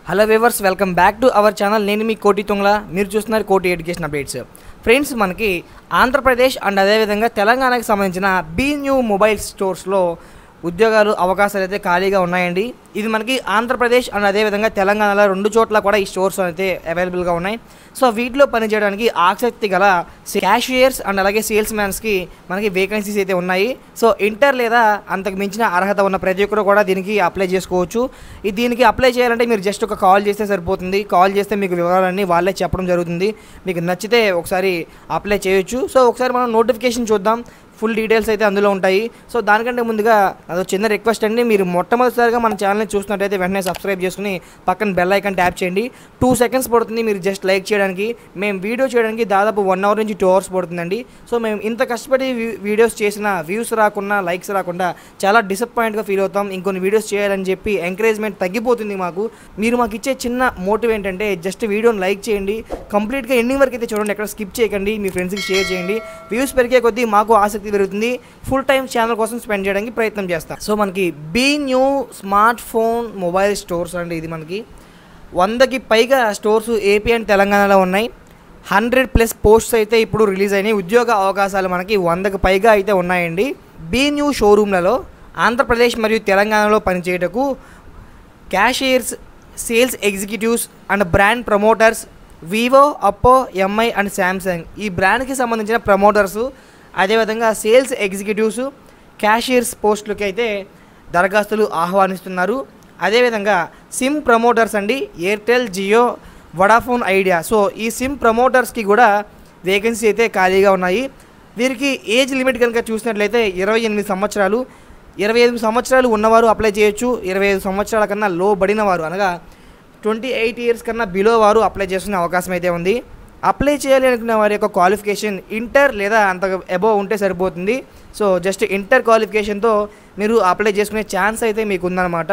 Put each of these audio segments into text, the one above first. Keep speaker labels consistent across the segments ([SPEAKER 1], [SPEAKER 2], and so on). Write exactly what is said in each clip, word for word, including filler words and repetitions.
[SPEAKER 1] Hello viewers, welcome back to our channel. నేను మీ కోటి తొంగల. మీరు చూస్తున్నారు కోటి ఎడ్యుకేషన్ అప్డేట్స్. ఫ్రెండ్స్, మనకి ఆంధ్రప్రదేశ్ అండ్ అదేవిధంగా తెలంగాణకి సంబంధించిన బీ న్యూ మొబైల్ స్టోర్స్లో ఉద్యోగాలు అవకాశాలు అయితే ఖాళీగా ఉన్నాయండి. ఇది మనకి ఆంధ్రప్రదేశ్ అండ్ అదేవిధంగా తెలంగాణలో రెండు చోట్ల కూడా ఈ స్టోర్స్ అయితే అవైలబుల్గా ఉన్నాయి. సో వీటిలో పనిచేయడానికి ఆసక్తి గల క్యాషియర్స్ అండ్ అలాగే సేల్స్ మ్యాన్స్కి మనకి వేకెన్సీస్ అయితే ఉన్నాయి. సో ఇంటర్ లేదా అంతకు మించిన అర్హత ఉన్న ప్రతి ఒక్కరు కూడా దీనికి అప్లై చేసుకోవచ్చు. ఈ దీనికి అప్లై చేయాలంటే మీరు జస్ట్ ఒక కాల్ చేస్తే సరిపోతుంది. కాల్ చేస్తే మీకు వివరాలన్నీ వాళ్ళే చెప్పడం జరుగుతుంది. మీకు నచ్చితే ఒకసారి అప్లై చేయొచ్చు. సో ఒకసారి మనం నోటిఫికేషన్ చూద్దాం. ఫుల్ డీటెయిల్స్ అయితే అందులో ఉంటాయి. సో దానికంటే ముందుగా అదో చిన్న రిక్వెస్ట్ అండి, మీరు మొట్టమొదటిసారిగా మన ఛానల్ని చూసినట్టయితే వెంటనే సబ్స్క్రైబ్ చేసుకుని పక్కన బెల్ ఐకాన్ ట్యాప్ చేయండి. టూ సెకండ్స్ పడుతుంది మీరు జస్ట్ లైక్ చేయడానికి. మేము వీడియో చేయడానికి దాదాపు వన్ అవర్ నుంచి టూ అవర్స్ పడుతుందండి. సో మేము ఇంత కష్టపడి వీడియోస్ చేసిన వ్యూస్ రాకుండా లైక్స్ రాకుండా చాలా డిసప్పాయింట్గా ఫీల్ అవుతాం. ఇంకొన్ని వీడియోస్ చేయాలని చెప్పి ఎంకరేజ్మెంట్ తగ్గిపోతుంది మాకు. మీరు మాకు ఇచ్చే చిన్న మోటివ్ ఏంటంటే జస్ట్ వీడియోని లైక్ చేయండి, కంప్లీట్గా ఎండింగ్ వరకు అయితే చూడండి, ఎక్కడ స్కిప్ చేయకండి, మీ ఫ్రెండ్స్కి షేర్ చేయండి. వ్యూస్ పెరిగే కొద్దీ మాకు ఆసక్తి పెరుగుతుంది. ఫుల్ టైం ఛానల్ కోసం స్పెండ్ చేయడానికి ప్రయత్నం చేస్తాం. సో మనకి B new smartphone mobile stores అండి. ఇది మనకి వందకి పైగా స్టోర్స్ ఏపీ అండ్ తెలంగాణలో ఉన్నాయి. హండ్రెడ్ ప్లస్ పోస్ట్స్ అయితే ఇప్పుడు రిలీజ్ అయినాయి. ఉద్యోగ అవకాశాలు మనకి వందకు పైగా అయితే ఉన్నాయండి. బీ న్యూ షోరూమ్లలో ఆంధ్రప్రదేశ్ మరియు తెలంగాణలో పనిచేయటకు cashiers, sales executives and brand promoters, Vivo, Oppo, Mi and Samsung ఈ బ్రాండ్కి సంబంధించిన ప్రమోటర్సు, అదేవిధంగా సేల్స్ ఎగ్జిక్యూటివ్స్, క్యాషియర్స్ పోస్టులకి అయితే దరఖాస్తులు ఆహ్వానిస్తున్నారు. అదేవిధంగా సిమ్ ప్రమోటర్స్ అండి, Airtel, Jio, Vodafone Idea. So ఈ సిమ్ ప్రమోటర్స్కి కూడా వేకెన్సీ అయితే ఖాళీగా ఉన్నాయి. వీరికి ఏజ్ లిమిట్ కనుక చూసినట్లయితే ఇరవై ఎనిమిది సంవత్సరాలు ఇరవై ఐదు సంవత్సరాలు ఉన్నవారు అప్లై చేయొచ్చు. ఇరవై ఐదు సంవత్సరాల కన్నా లో బడిన వారు అనగా ట్వంటీ ఎయిట్ ఇయర్స్ కన్నా బిలో వారు అప్లై చేసుకునే అవకాశం అయితే ఉంది. అప్లై చేయాలి అనుకున్న వారి యొక్క క్వాలిఫికేషన్ ఇంటర్ లేదా అంత అబోవ్ ఉంటే సరిపోతుంది. సో జస్ట్ ఇంటర్ క్వాలిఫికేషన్తో మీరు అప్లై చేసుకునే ఛాన్స్ అయితే మీకు ఉందన్నమాట.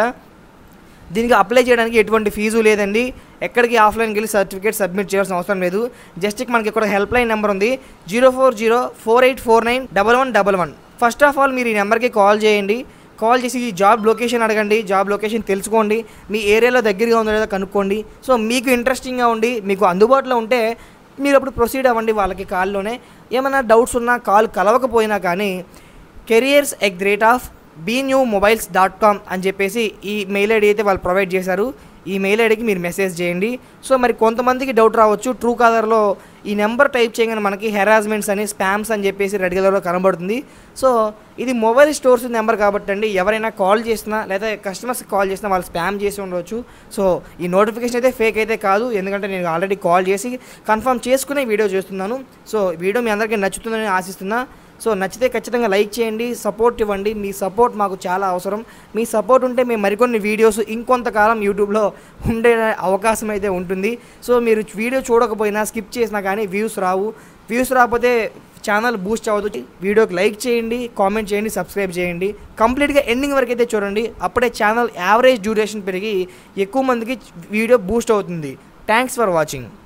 [SPEAKER 1] దీనికి అప్లై చేయడానికి ఎటువంటి ఫీజు లేదండి. ఎక్కడికి ఆఫ్లైన్కి వెళ్ళి సర్టిఫికేట్ సబ్మిట్ చేయాల్సిన అవసరం లేదు. జస్ట్ మనకి ఇక్కడ హెల్ప్ లైన్ నెంబర్ ఉంది, zero four zero four eight four nine double one double one. First of all మీరు ఈ నెంబర్కి కాల్ చేయండి. కాల్ చేసి ఈ జాబ్ లొకేషన్ అడగండి, జాబ్ లొకేషన్ తెలుసుకోండి, మీ ఏరియాలో దగ్గరగా ఉందో లేదో కనుక్కోండి. సో మీకు ఇంట్రెస్టింగ్గా ఉండి మీకు అందుబాటులో ఉంటే మీరు అప్పుడు ప్రొసీడ్ అవ్వండి. వాళ్ళకి కాల్లోనే ఏమైనా డౌట్స్ ఉన్నా కాల్ కలవకపోయినా కానీ careers at the rate of B new mobiles dot com అని చెప్పేసి ఈ మెయిల్ ఐడి అయితే వాళ్ళు ప్రొవైడ్ చేశారు. ఈ మెయిల్ ఐడికి మీరు మెసేజ్ చేయండి. సో మరి కొంతమందికి డౌట్ రావచ్చు, ట్రూ కాలర్లో ఈ నెంబర్ టైప్ చేయగానే మనకి హెరాస్మెంట్స్ అని, స్పామ్స్ అని చెప్పేసి రెడ్ కలర్లో కనబడుతుంది. సో ఇది మొబైల్ స్టోర్స్ నెంబర్ కాబట్టి అండి, ఎవరైనా కాల్ చేసినా లేదా కస్టమర్స్కి కాల్ చేసినా వాళ్ళు స్పామ్ చేసి ఉండవచ్చు. సో ఈ నోటిఫికేషన్ అయితే ఫేక్ అయితే కాదు, ఎందుకంటే నేను ఆల్రెడీ కాల్ చేసి కన్ఫర్మ్ చేసుకునే వీడియో చేస్తున్నాను. సో వీడియో మీ అందరికీ నచ్చుతుందని ఆశిస్తున్నా. సో నచ్చితే ఖచ్చితంగా లైక్ చేయండి, సపోర్ట్ ఇవ్వండి. మీ సపోర్ట్ మాకు చాలా అవసరం. మీ సపోర్ట్ ఉంటే మేము మరికొన్ని వీడియోస్ ఇంకొంతకాలం యూట్యూబ్లో ఉండే అవకాశం అయితే ఉంటుంది. సో మీరు వీడియో చూడకపోయినా స్కిప్ చేసినా కానీ వ్యూస్ రావు. వ్యూస్ రాకపోతే ఛానల్ బూస్ట్ అవ్వదు. వీడియోకి లైక్ చేయండి, కామెంట్ చేయండి, సబ్స్క్రైబ్ చేయండి. కంప్లీట్గా ఎండింగ్ వరకు అయితే చూడండి. అప్పుడే ఛానల్ యావరేజ్ డ్యూరేషన్ పెరిగి ఎక్కువ మందికి వీడియో బూస్ట్ అవుతుంది. Thanks for watching.